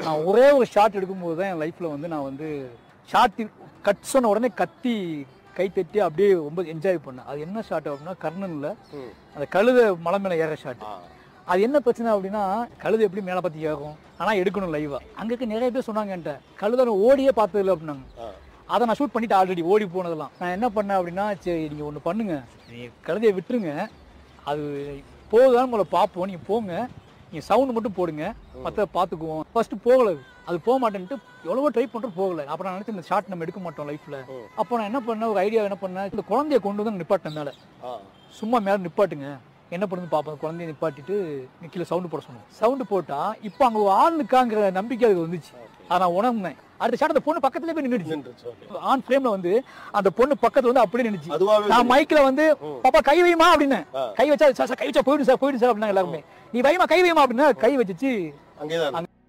நான் ஒரே ஒரு ஷாட் எடுக்கும்போது தான் என் லைஃப்ல வந்து நான் வந்து ஷாட் கட் சொன்ன உடனே கத்தி கை தட்டி அப்படியே ரொம்ப என்ஜாய் பண்ணேன். அது என்ன ஷாட் அப்படின்னா கர்ணன்ல அந்த கழுதை மலை மேலே ஏற ஷாட். அது என்ன பிரச்சனை அப்படின்னா கழுதை எப்படி மேலே பார்த்து ஏறும், ஆனால் எடுக்கணும் லைவா. அங்கே நிறைய பேர் சொன்னாங்க என்கிட்ட கழுதை ஓடியே பார்த்தது இல்லை அப்படின்னாங்க. அதை நான் ஷூட் பண்ணிட்டு ஆல்ரெடி ஓடி போனதெல்லாம். நான் என்ன பண்ணேன் அப்படின்னா சரி நீங்கள் ஒன்று பண்ணுங்க, நீங்கள் கழுதையை விட்டுருங்க, அது போகுதான்னு உங்களை பார்ப்போம், நீங்கள் போங்க, நீங்கள் சவுண்டு மட்டும் போடுங்க, மற்ற பார்த்துக்குவோம். ஃபர்ஸ்ட் போகலை, அது போக மாட்டேன்ட்டு எவ்வளவோ ட்ரை பண்ணுறோம் போகலை. அப்புறம் நான் நினச்சி இந்த ஷாட் நம்ம எடுக்க மாட்டோம் லைஃப்பில். அப்போ நான் என்ன பண்ணேன், ஒரு ஐடியா என்ன பண்ணேன், இந்த குழந்தைய கொண்டு வந்து நிப்பாட்டேன் மேலே, சும்மா மேலே நிப்பாட்டுங்க என்ன பண்ணுன்னு பார்ப்போம். குழந்தைய நிப்பாட்டிட்டு கீழே சவுண்டு போட சொன்னோம். சவுண்டு போட்டால் இப்போ அங்கே ஒரு ஆள் நிற்காங்கிற நம்பிக்கை அதுக்கு வந்துச்சு. அதை நான் உணர்ந்தேன். அடுத்த ஷாட் அந்த பொண்ணு பக்கத்துல போய் நின்றுச்சு. ஆன் ஃப்ரேம்ல வந்து அந்த பொண்ணு பக்கத்துல வந்து அப்படியே நின்றுச்சு. நான் மைக்ல வந்து பாப்பா கை வைமா அப்படின்னு, கை வச்சா கை வச்சா போயிடும் சார் போயிடும் சார் அப்படின்னா எல்லாருமே, நீ வைமா கை வைமா அப்படின்னா கை வச்சிச்சு. அங்கேதான்